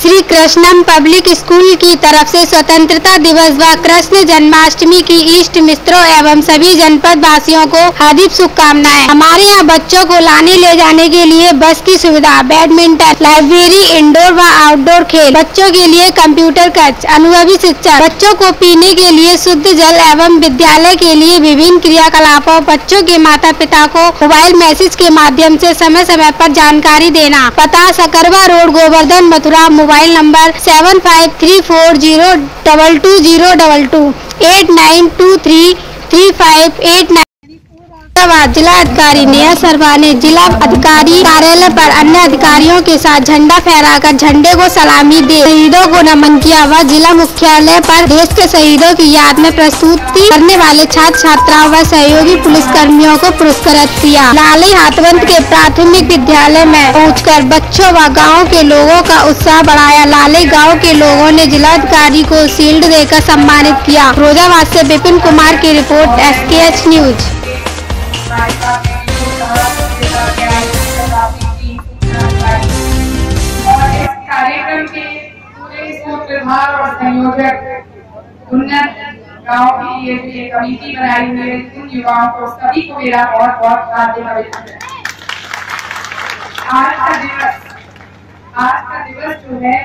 श्री कृष्णम public school की तरफ से स्वतंत्रता दिवस व कृष्ण जन्माष्टमी की इष्ट मित्रों एवं सभी जनपद वासियों को हार्दिक शुभकामनाएं। हमारे यहाँ बच्चों को लाने ले जाने के लिए बस की सुविधा, बैडमिंटन, लाइब्रेरी, इंडोर व आउटडोर खेल, बच्चों के लिए कंप्यूटर कक्ष, अनुभवी शिक्षक, बच्चों को पीने के लिए शुद्ध जल एवं विद्यालय के लिए विभिन्न क्रियाकलापों, बच्चों के माता पिता को मोबाइल मैसेज के माध्यम से समय समय पर जानकारी देना। पता Sakarwa road, Govardhan, Mathura. Mobile number 7534022022 89233589। जिला अधिकारी नेहा शर्मा ने जिला अधिकारी कार्यालय पर अन्य अधिकारियों के साथ झंडा फहराकर झंडे को सलामी दे शहीदों को नमन किया व जिला मुख्यालय पर देश के शहीदों की याद में प्रस्तुति करने वाले छात्र छात्राओं व सहयोगी पुलिसकर्मियों को पुरस्कृत किया। लाली हाथवंत के प्राथमिक विद्यालय में पहुंचकर बच्चों व गाँव के लोगों का उत्साह बढ़ाया। लाले गाँव के लोगों ने जिलाधिकारी को शील्ड देकर सम्मानित किया। फिरोजाबाद से विपिन कुमार की रिपोर्ट, SKH न्यूज। और इस कार्यक्रम के पूरे सूत्रधार और संयोजक उन्नत गांव की ये कमेटी बनाई हुई है। उन युवाओं को सभी को मेरा बहुत बहुत हार्दिक अभिनंदन। आज का दिवस जो है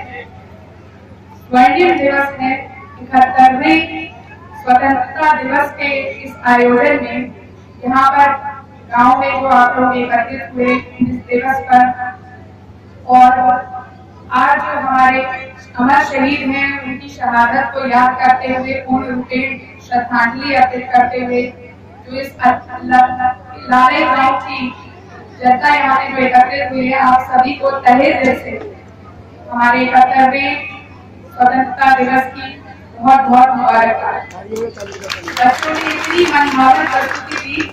स्वर्णिम दिवस है। 71वें स्वतंत्रता दिवस के इस आयोजन में यहाँ पर गांव में जो आप लोग एकत्रित हुए इस दिवस पर, और आज जो हमारे अमर शहीद हैं उनकी शहादत को याद करते हुए पूर्ण रूपेण श्रद्धांजलि अर्पित करते हुए जो इस लाले गांव की जनता यहाँ पे जो एकत्रित हुई है, आप सभी को तहे दिल से हमारे 71वें स्वतंत्रता दिवस की बहुत बहुत मुबारकबाद। बच्चों ने इतनी मनभावन प्रस्तुति दी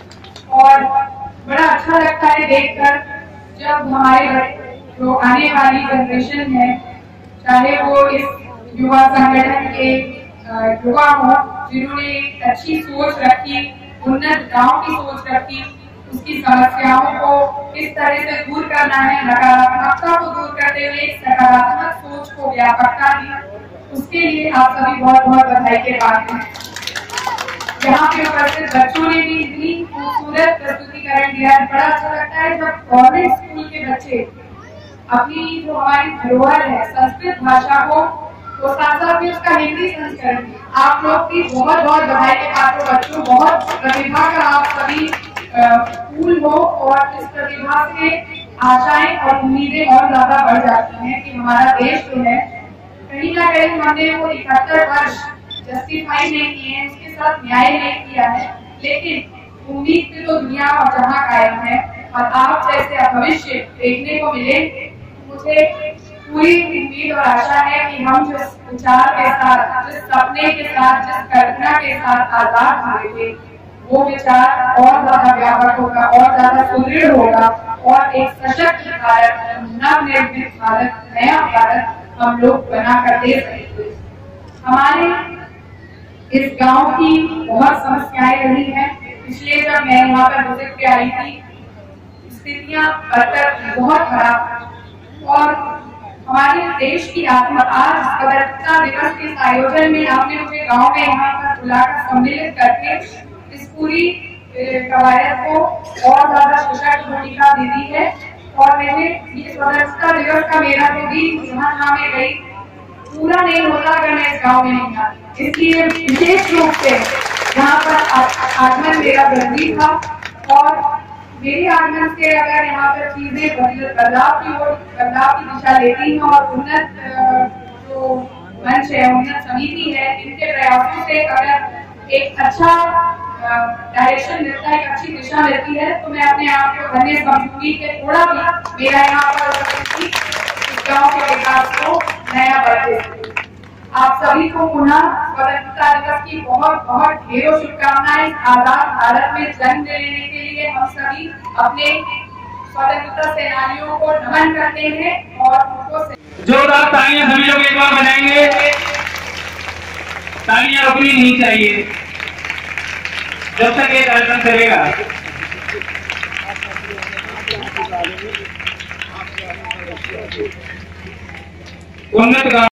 और बड़ा अच्छा लगता है देखकर जब हमारे जो आने वाली जनरेशन है, चाहे वो इस युवा संगठन के युवा हो जिन्होंने अच्छी सोच रखी, उन्नत गांव की सोच रखी, उसकी समस्याओं को किस तरह से दूर करना है, नकारात्मकता को दूर करते हुए एक सकारात्मक सोच को व्यापकता दी, उसके लिए आप सभी बहुत बहुत बधाई के पात्र हैं। यहाँ पे उपस्थित बच्चों ने भी इतनी खूबसूरत प्रस्तुतिकरण दिया है। बड़ा अच्छा लगता है जब गवर्नमेंट स्कूल के बच्चे अपनी जो हमारी धरोहर है संस्कृत भाषा को, तो साथ साथ में उसका हिंदी संस्करण, आप लोग की बहुत बहुत बधाई के पात्र बच्चों। बहुत प्रतिभा का आप सभी फूल हो और इस प्रतिभा से आशाएं और उम्मीदें और ज्यादा बढ़ जाती हैं कि हमारा देश जो है कहीं ना कहीं हमने वो 71 वर्ष जस्टिफाई नहीं किए हैं, उसके साथ न्याय नहीं किया है, लेकिन उम्मीद से तो दुनिया और जहां कायम है और आप जैसे भविष्य देखने को मिले, मुझे पूरी उम्मीद और आशा है कि हम जिस विचार के साथ, जिस सपने के साथ, जिस कल्पना के साथ आजाद हुए थे, वो विचार और ज्यादा व्यापक होगा और ज्यादा सुदृढ़ होगा और एक सशक्त भारत, नवनिर्मित भारत, नया भारत हम लोग बना कर दे सकेंगे। हमारे इस गांव की बहुत समस्याएं रही हैं। पिछले जब मैं यहाँ पर विजिट पे आई थी, स्थितियां बदतर बहुत खराब, और हमारे देश की आत्मा आज स्वतंत्रता दिवस के आयोजन में आपने मुझे गांव में यहाँ पर बुलाकर सम्मिलित करके इस पूरी कवायद को और ज्यादा सशक्त भूमिका दे दी है। और मैंने ये स्वतंत्रता दिवस का मेरा जो भी जहाँ में गई पूरा नहीं होता अगर मैं इस गाँव में नहीं आती, इसलिए विशेष रूप से यहाँ पर आगमन मेरा जरूरी था। और मेरे आगमन से अगर यहाँ पर चीजें बदलाव की दिशा लेती हैं और उन्नत जो मंच है, उन्नत समिति है, इनके प्रयासों से अगर एक अच्छा डायरेक्शन मिलता है, एक अच्छी दिशा मिलती है, तो मैं अपने आप को धन्य समझूंगी कि थोड़ा भी मेरा यहाँ पर इस गाँव के विकास को नया बढ़े। आप सभी को पुनः स्वतंत्रता दिवस की बहुत बहुत ढेरों शुभकामनाएं। आजाद भारत में जन्म लेने के लिए हम सभी अपने स्वतंत्रता सेनानियों को नमन करते हैं और उनको जोरदार तालियां सभी लोग एक बार बजाएंगे। तालियां रुकनी नहीं चाहिए जब तक ये कार्यक्रम चलेगा। उन्नत